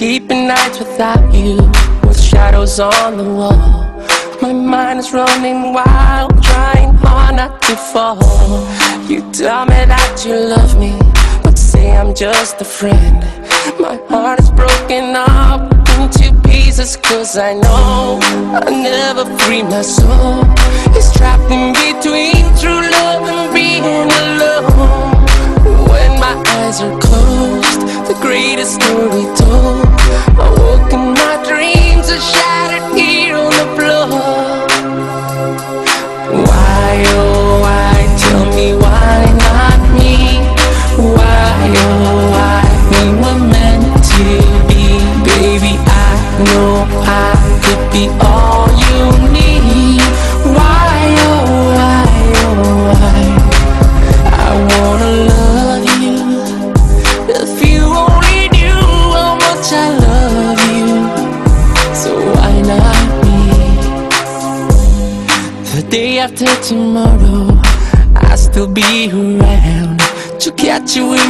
Sleeping nights without you, with shadows on the wall. My mind is running wild, trying hard not to fall. You tell me that you love me, but say I'm just a friend. My heart is broken up into pieces, cause I know I'll never free my soul. It's trapped in between true love and being alone. When my eyes are closed, the greatest story told. I woke in my dreams are shattered here on the floor. Why, oh why, tell me why not me? Why, oh why, we were meant to be. Baby, I know I could be all you need. Why, oh why, oh why, I wanna love you. If you only knew how much I love you, so why not me? The day after tomorrow, I'll still be around to catch you in